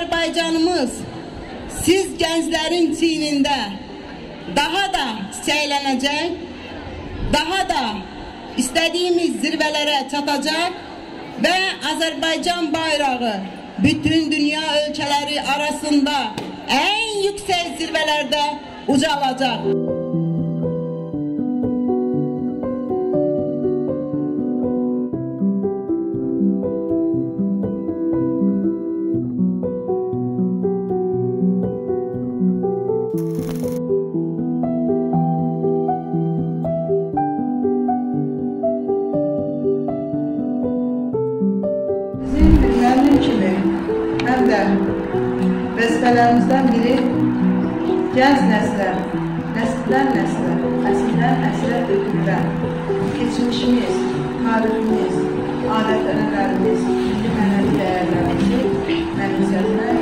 Azərbaycanımız siz gənclərin çiynində daha da çiçəklənəcək, daha da istədiyimiz zirvələrə çatacaq və Azərbaycan bayrağı bütün dünya ölkələri arasında ən yüksək zirvələrdə ucalacaq. Mənim kimi həm də vəzifələrimizdən biri gənc nəslə, nəsildən nəslə, əsildən əslə ötürülən keçmişimiz, tariximiz, adət-ənənələrimiz, milli mənəvi dəyərlərimizi mənimsətmək